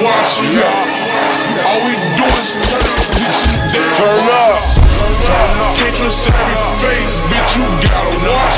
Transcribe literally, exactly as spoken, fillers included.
watch me up. All we do is turn up, bitch, you down. Turn up. Turn up. Can't trust every face, bitch, you gotta watch